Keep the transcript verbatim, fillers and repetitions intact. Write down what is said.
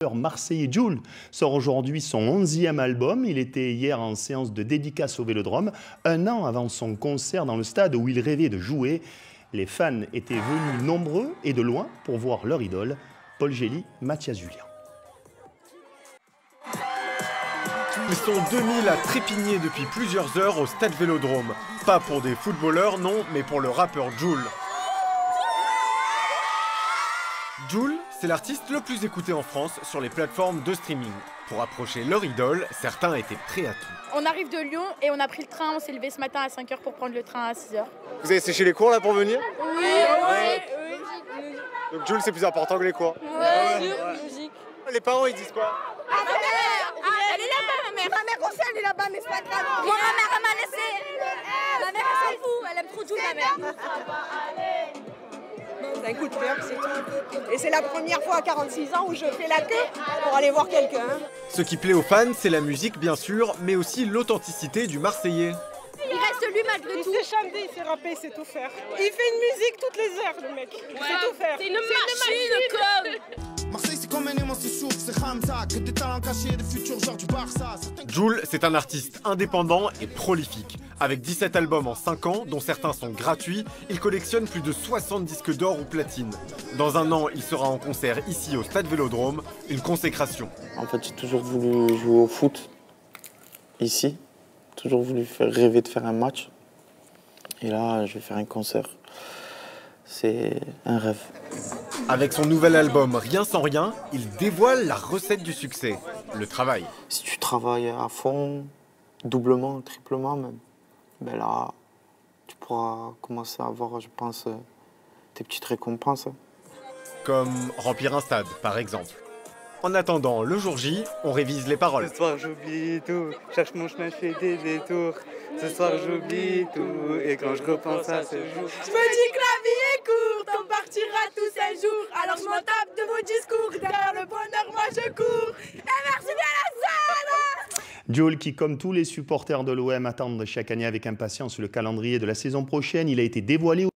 Marseillais Jul sort aujourd'hui son onzième album. Il était hier en séance de dédicace au Vélodrome, un an avant son concert dans le stade où il rêvait de jouer. Les fans étaient venus nombreux et de loin pour voir leur idole, Paul Gély, Mathias Julien. Ils sont deux mille à trépigner depuis plusieurs heures au stade Vélodrome. Pas pour des footballeurs, non, mais pour le rappeur Jul. Jul, c'est l'artiste le plus écouté en France sur les plateformes de streaming. Pour approcher leur idole, certains étaient prêts à tout. On arrive de Lyon et on a pris le train, on s'est levé ce matin à cinq heures pour prendre le train à six heures. Vous avez séché les cours là pour venir? Oui, oui, oui. Donc Jul c'est plus important que les cours? Ouais, logique. Les parents ils disent quoi? Ah, ma mère, ah, elle est là-bas, ma mère. Ma mère aussi, elle est là-bas, mais c'est pas grave. Moi, ma mère, elle m'a laissé. Ma mère, elle s'en fout, elle aime trop Jul, ma mère. C'est un coup de cœur, c'est tout. Et c'est la première fois à quarante-six ans où je fais la queue pour aller voir quelqu'un. Ce qui plaît aux fans, c'est la musique bien sûr, mais aussi l'authenticité du Marseillais. Il reste lui malgré tout. Il sait chanter, il sait rapper, il sait tout faire. Il fait une musique toutes les heures, le mec. Il ouais. sait tout faire. C'est une machine, comme. Marseille, c'est comme un aimant, c'est sourd, c'est Hamza, que des talents cachés, des futurs joueurs du Barça. Jul, c'est un artiste indépendant et prolifique. Avec dix-sept albums en cinq ans, dont certains sont gratuits, il collectionne plus de soixante disques d'or ou platine. Dans un an, il sera en concert ici au stade Vélodrome, une consécration. En fait, j'ai toujours voulu jouer au foot, ici. Toujours voulu faire, rêver de faire un match. Et là, je vais faire un concert. C'est un rêve. Avec son nouvel album Rien sans rien, il dévoile la recette du succès, le travail. Si tu travailles à fond, doublement, triplement même, ben là, tu pourras commencer à avoir, je pense, tes petites récompenses. Comme remplir un stade, par exemple. En attendant, le jour J, on révise les paroles. Ce soir j'oublie tout, cherche mon chemin, je fais des détours. Ce soir j'oublie tout, et quand je repense à ce jour, je me dis que la vie est courte, on partira tous un jour. Alors je m'en tape de vos discours, derrière le bonheur moi je cours. Et merci bien la salle. Jul, qui comme tous les supporters de l'O M attendent chaque année avec impatience le calendrier de la saison prochaine, il a été dévoilé